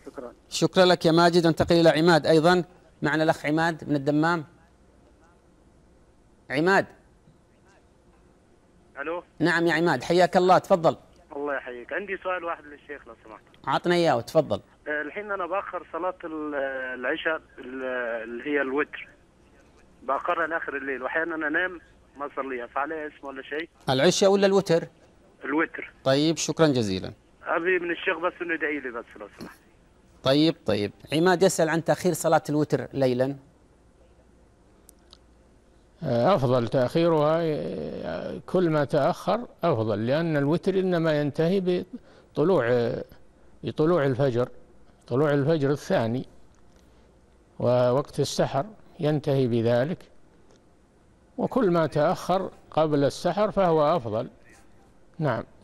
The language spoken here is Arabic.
شكرا. شكرا لك يا ماجد. انتقل إلى عماد أيضا. معنا الأخ عماد من الدمام. عماد. الو. نعم يا عماد، حياك الله، تفضل. الله يحييك. عندي سؤال واحد للشيخ لو سمحت. عطنا إياه وتفضل. الحين انا باخر صلاه العشاء اللي هي الوتر، باخرها لاخر الليل، واحيانا انام ما اصليها، فعليها اسم ولا شيء؟ العشاء ولا الوتر؟ الوتر. طيب شكرا جزيلا. ابي من الشيخ بس انه يدعي لي بس لو سمحت. طيب عماد يسأل عن تأخير صلاة الوتر ليلا. أفضل تأخيرها، كل ما تأخر أفضل، لأن الوتر إنما ينتهي بطلوع الفجر، طلوع الفجر الثاني، ووقت السحر ينتهي بذلك، وكل ما تأخر قبل السحر فهو أفضل. نعم.